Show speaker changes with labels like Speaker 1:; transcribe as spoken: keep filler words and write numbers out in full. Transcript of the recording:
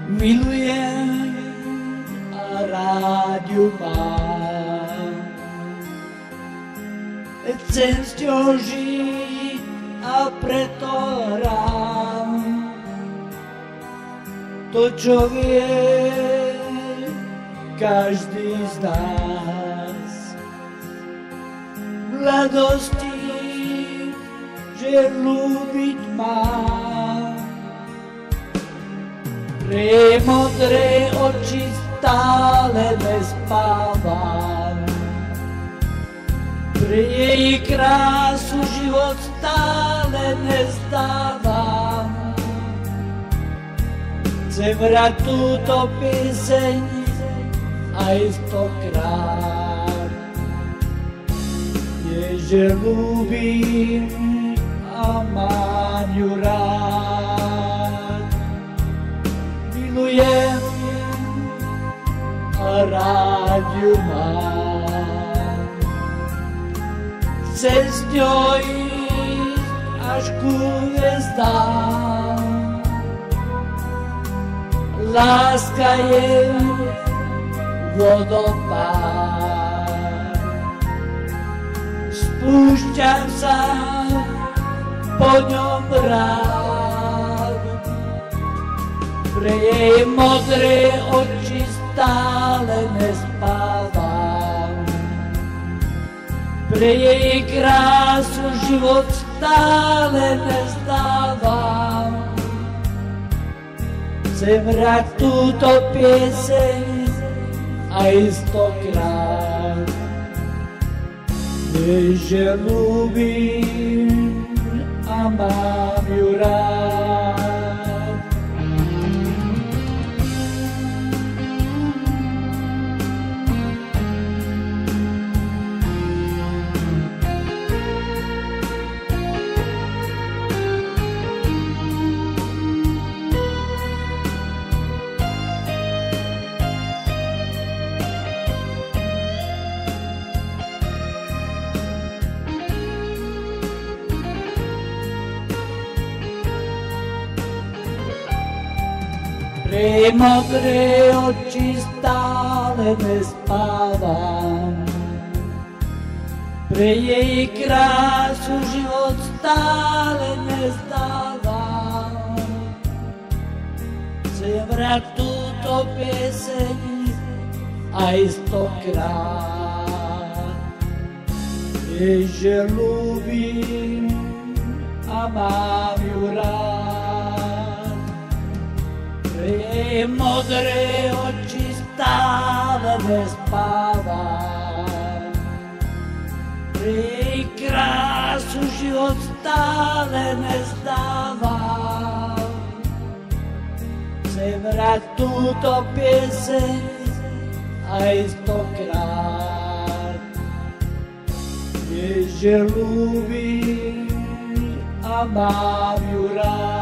Speaker 1: Milujem a rád ju mám. Chcem s ňou žiť a preto hrám to, čo vie každý z nás. V radosti, že ľúbiť mám, pre jej modré oči stále nespávam. Pre jej krásu život stále nezdávam. Chcem hrať túto pieseň aj stokrát. Je, že ľúbim a mám ju rád. Milujem a rád ju mám. Chcem s ňou ísť až ku hviezdám. Láska je vodopád. Spúšťam sa po ňom rád. Pre jej modré oči stále nespávam. Pre jej krásu život stále nezdávam. Chcem hrať túto pieseň aj stokrát. Vieš, že ľúbim a mám ju rád. Pre jej modré oči stále nespávam. Pre jej krásu život stále nezdávam. Chcem hrať túto pieseň aj stokrát. Vieš, že ľúbim a mám ju rád. Pre modré oči stále nespávam. Pre jej krásu život stále nezdávam. Chcem hrať túto pieseň aj stokrát. Vieš, že ľúbim a mám ju rád.